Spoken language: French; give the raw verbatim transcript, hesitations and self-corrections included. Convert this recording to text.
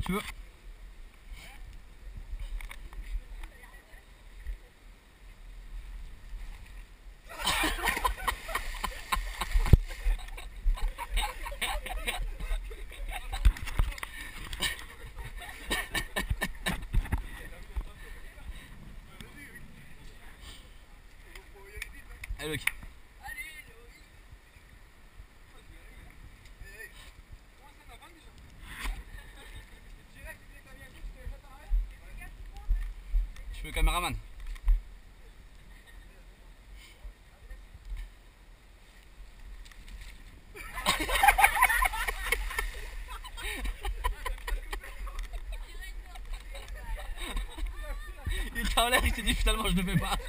tu veux. Allez, Loïc. Je suis le caméraman. Il était en l'air, il s'est dit finalement je ne fais pas.